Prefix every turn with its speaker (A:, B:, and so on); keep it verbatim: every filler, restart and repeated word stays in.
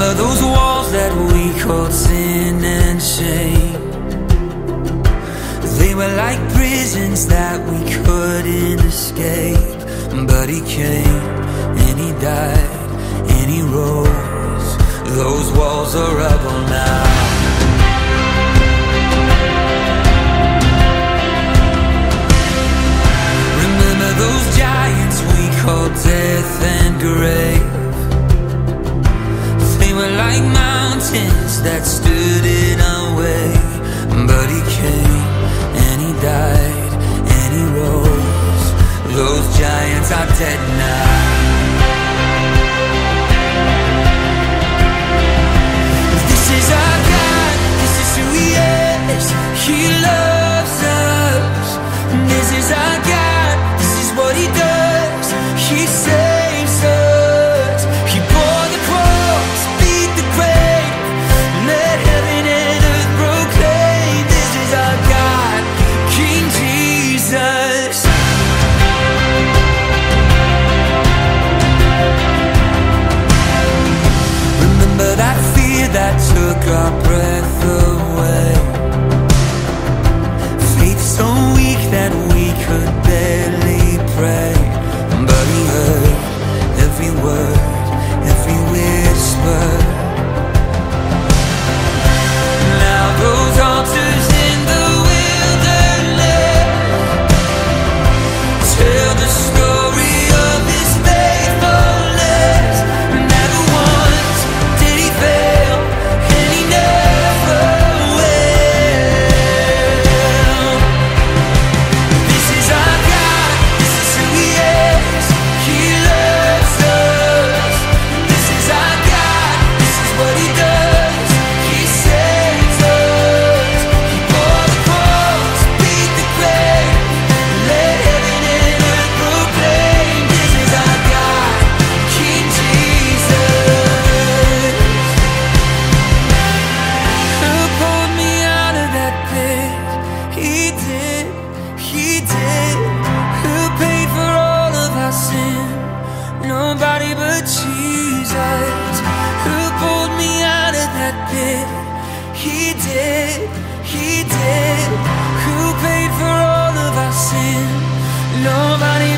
A: Remember those walls that we called sin and shame? They were like prisons that we couldn't escape. But he came and he died and he rose. Those walls are rubble now. Remember those giants we called death and grave? They were like mountains that stood in our way. But he came and he died and he rose. Those giants are dead now. This is our God, this is who he is. He loves us. This is our God, this is what he does. He saves us. He bore the cross, beat the grave, let heaven and earth proclaim. This is our God, King Jesus. Remember that fear that took our breath away? Faith so weak that we could barely pray. But he heard every word, every whisper. Now those altars in the wilderness tell the story of his faithfulness. Never once did he fail, and he never will. This is our God, this is who he is. He loves us. This is our God, this is what he does. He saves us. He bore the cross, beat the grave, let heaven and earth proclaim. This is our God, King Jesus. Who pulled me out of that pit? He did, he did. Who paid for all of our sin? Nobody but Jesus. Who pulled me out of that pit? He did, he did. Who paid for all of our sin? Nobody